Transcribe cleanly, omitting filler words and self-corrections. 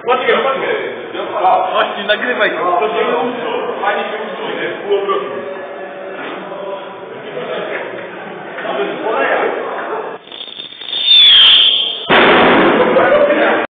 Poczekaj. Właśnie, nagrywaj to. To się nie uczą. Pani się uczą, nie? Z półobrotu.